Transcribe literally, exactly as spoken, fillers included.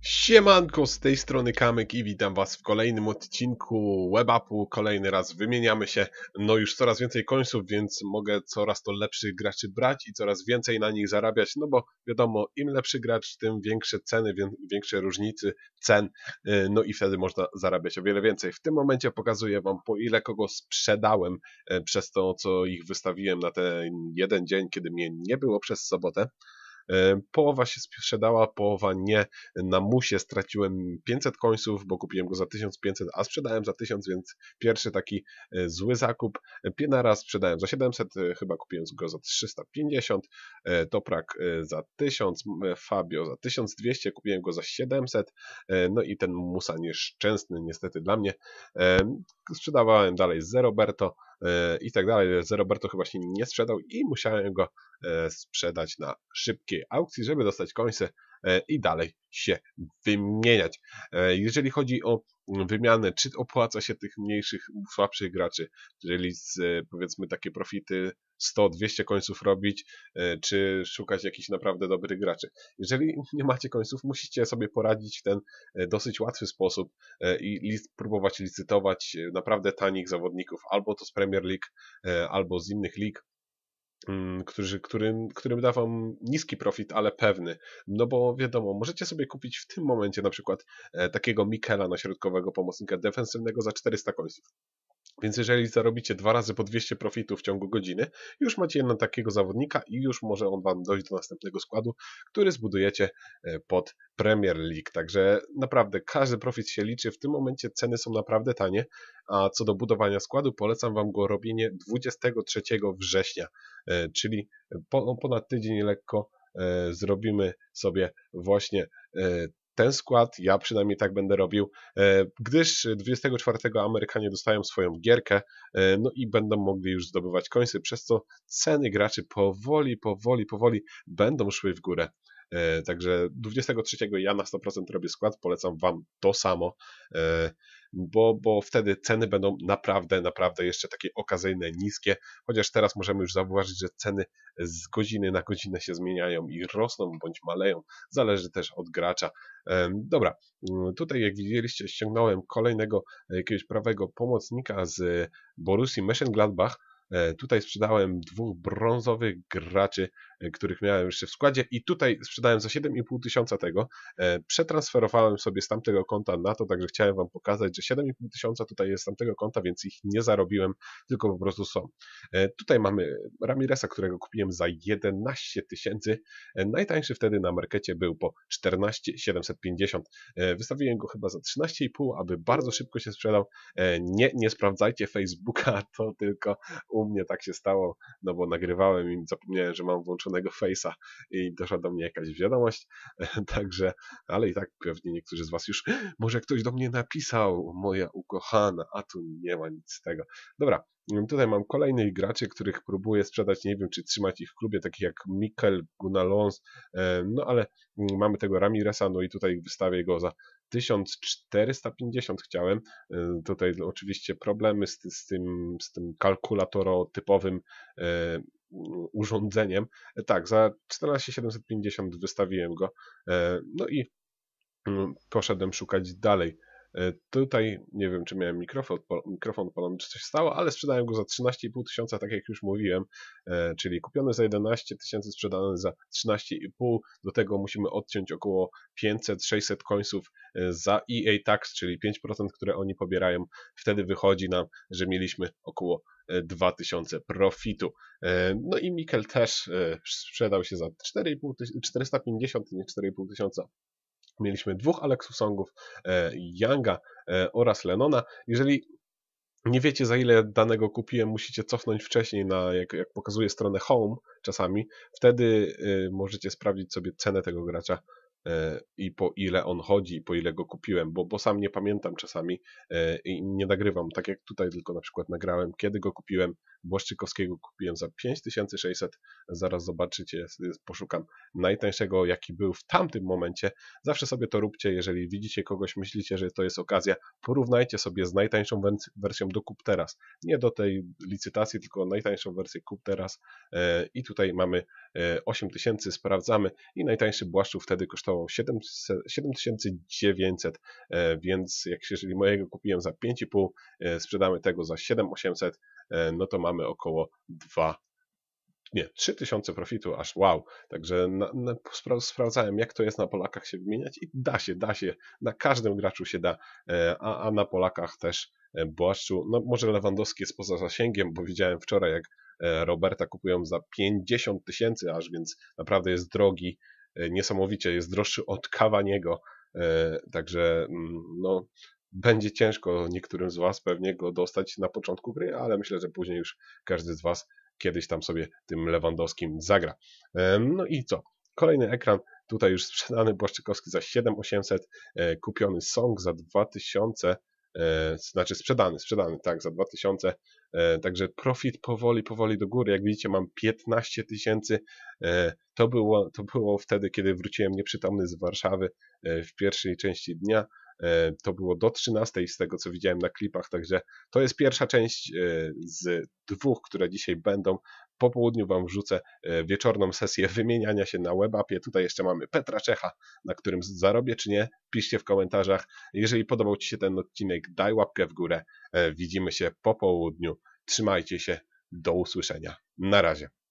Siemanko, z tej strony Kamyk i witam was w kolejnym odcinku WebUpu. Kolejny raz wymieniamy się, no już coraz więcej końców, więc mogę coraz to lepszych graczy brać i coraz więcej na nich zarabiać, no bo wiadomo, im lepszy gracz, tym większe ceny, większe różnice cen, no i wtedy można zarabiać o wiele więcej. W tym momencie pokazuję wam, po ile kogo sprzedałem przez to, co ich wystawiłem na ten jeden dzień, kiedy mnie nie było przez sobotę. Połowa się sprzedała, połowa nie. Na musie straciłem pięćset końców, bo kupiłem go za tysiąc pięćset, a sprzedałem za tysiąc, więc pierwszy taki zły zakup. Pienara sprzedałem za siedemset, chyba kupiłem go za trzysta pięćdziesiąt, Toprak za tysiąc, Fabio za tysiąc dwieście, kupiłem go za siedemset, no i ten Musa nieszczęsny niestety dla mnie. Sprzedawałem dalej Zeroberto i tak dalej. Zeroberto chyba się nie sprzedał i musiałem go sprzedać na szybkiej aukcji, żeby dostać końce i dalej się wymieniać. Jeżeli chodzi o wymianę, czy opłaca się tych mniejszych, słabszych graczy, czyli z, powiedzmy takie profity sto dwieście końców robić, czy szukać jakichś naprawdę dobrych graczy. Jeżeli nie macie końców, musicie sobie poradzić w ten dosyć łatwy sposób i próbować licytować naprawdę tanich zawodników, albo to z Premier League, albo z innych lig, Którzy, którym, którym da wam niski profit, ale pewny. No bo wiadomo, możecie sobie kupić w tym momencie na przykład takiego Mikela na środkowego pomocnika defensywnego za czterysta końców. Więc jeżeli zarobicie dwa razy po dwieście profitu w ciągu godziny, już macie jednego takiego zawodnika i już może on wam dojść do następnego składu, który zbudujecie pod Premier League. Także naprawdę każdy profit się liczy. W tym momencie ceny są naprawdę tanie, a co do budowania składu polecam wam go robienie dwudziestego trzeciego września, czyli ponad tydzień lekko zrobimy sobie właśnie ten skład, ja przynajmniej tak będę robił, gdyż dwudziestego czwartego Amerykanie dostają swoją gierkę, no i będą mogli już zdobywać końce, przez co ceny graczy powoli, powoli, powoli będą szły w górę. Także dwudziestego trzeciego ja na sto procent robię skład, polecam wam to samo, bo, bo wtedy ceny będą naprawdę, naprawdę jeszcze takie okazyjne, niskie, chociaż teraz możemy już zauważyć, że ceny z godziny na godzinę się zmieniają i rosną bądź maleją, zależy też od gracza. Dobra, tutaj jak widzieliście, ściągnąłem kolejnego jakiegoś prawego pomocnika z Borussii Mönchengladbach. Tutaj sprzedałem dwóch brązowych graczy, których miałem jeszcze w składzie i tutaj sprzedałem za siedem i pół tysiąca tego. Przetransferowałem sobie z tamtego konta na to, także chciałem wam pokazać, że siedem i pół tysiąca tutaj jest z tamtego konta, więc ich nie zarobiłem, tylko po prostu są. Tutaj mamy Ramiresa, którego kupiłem za jedenaście tysięcy. Najtańszy wtedy na markecie był po czternaście tysięcy siedemset pięćdziesiąt. Wystawiłem go chyba za trzynaście i pół, aby bardzo szybko się sprzedał. Nie, nie sprawdzajcie Facebooka, to tylko u mnie tak się stało, no bo nagrywałem i zapomniałem, że mam włączonego Face'a i doszła do mnie jakaś wiadomość, także, ale i tak pewnie niektórzy z was już, może ktoś do mnie napisał, moja ukochana, a tu nie ma nic z tego. Dobra, tutaj mam kolejnych graczy, których próbuję sprzedać, nie wiem czy trzymać ich w klubie, takich jak Mikel, Gunalons, no ale mamy tego Ramiresa, no i tutaj wystawię go za tysiąc czterysta pięćdziesiąt chciałem. Tutaj oczywiście problemy z, z tym, z tym kalkulatorotypowym e, urządzeniem. Tak, za czternaście tysięcy siedemset pięćdziesiąt wystawiłem go. E, no i mm, poszedłem szukać dalej. Tutaj nie wiem, czy miałem mikrofon, mikrofon palony, czy coś stało, ale sprzedałem go za trzynaście i pół tysiąca, tak jak już mówiłem, czyli kupiony za jedenaście tysięcy, sprzedany za trzynaście i pół. Do tego musimy odciąć około pięćset sześćset końców za E A Tax, czyli pięć procent, które oni pobierają. Wtedy wychodzi nam, że mieliśmy około dwa tysiące profitu. No i Mikel też sprzedał się za czterysta pięćdziesiąt, nie cztery i pół tysiąca. Mieliśmy dwóch Alexusongów, Younga oraz Lennona. Jeżeli nie wiecie, za ile danego kupiłem, musicie cofnąć wcześniej, na, jak, jak pokazuje stronę Home czasami. Wtedy y, możecie sprawdzić sobie cenę tego gracza y, i po ile on chodzi, i po ile go kupiłem, bo, bo sam nie pamiętam czasami y, i nie nagrywam, tak jak tutaj tylko na przykład nagrałem, kiedy go kupiłem. Błaszczykowskiego kupiłem za pięć tysięcy sześćset, zaraz zobaczycie, poszukam najtańszego, jaki był w tamtym momencie. Zawsze sobie to róbcie, jeżeli widzicie kogoś, myślicie, że to jest okazja, porównajcie sobie z najtańszą wersją do kup teraz. Nie do tej licytacji, tylko najtańszą wersję kup teraz i tutaj mamy osiem tysięcy, sprawdzamy i najtańszy Błaszczuk wtedy kosztował kosztował siedem tysięcy dziewięćset, więc jak jeżeli mojego kupiłem za pięć i pół, sprzedamy tego za siedem tysięcy osiemset, no to mamy około dwa, nie, trzy tysiące profitu, aż wow. Także na, na, spra sprawdzałem, jak to jest na Polakach się wymieniać i da się, da się. Na każdym graczu się da, a, a na Polakach też Błaszczu. No może Lewandowski jest poza zasięgiem, bo widziałem wczoraj, jak Roberta kupują za pięćdziesiąt tysięcy aż, więc naprawdę jest drogi, niesamowicie, jest droższy od Cavaniego, także no będzie ciężko niektórym z Was pewnie go dostać na początku gry, ale myślę, że później już każdy z Was kiedyś tam sobie tym Lewandowskim zagra. No i co? Kolejny ekran, tutaj już sprzedany Błaszczykowski za siedem tysięcy osiemset, kupiony Song za dwa tysiące, znaczy sprzedany, sprzedany, tak, za dwa tysiące, także profit powoli, powoli do góry, jak widzicie mam piętnaście tysięcy, to było, to było wtedy, kiedy wróciłem nieprzytomny z Warszawy w pierwszej części dnia, to było do trzynastej z tego, co widziałem na klipach, także to jest pierwsza część z dwóch, które dzisiaj będą. Po południu Wam wrzucę wieczorną sesję wymieniania się na WebAppie. Tutaj jeszcze mamy Petra Czecha, na którym zarobię czy nie. Piszcie w komentarzach. Jeżeli podobał Ci się ten odcinek, daj łapkę w górę. Widzimy się po południu. Trzymajcie się. Do usłyszenia. Na razie.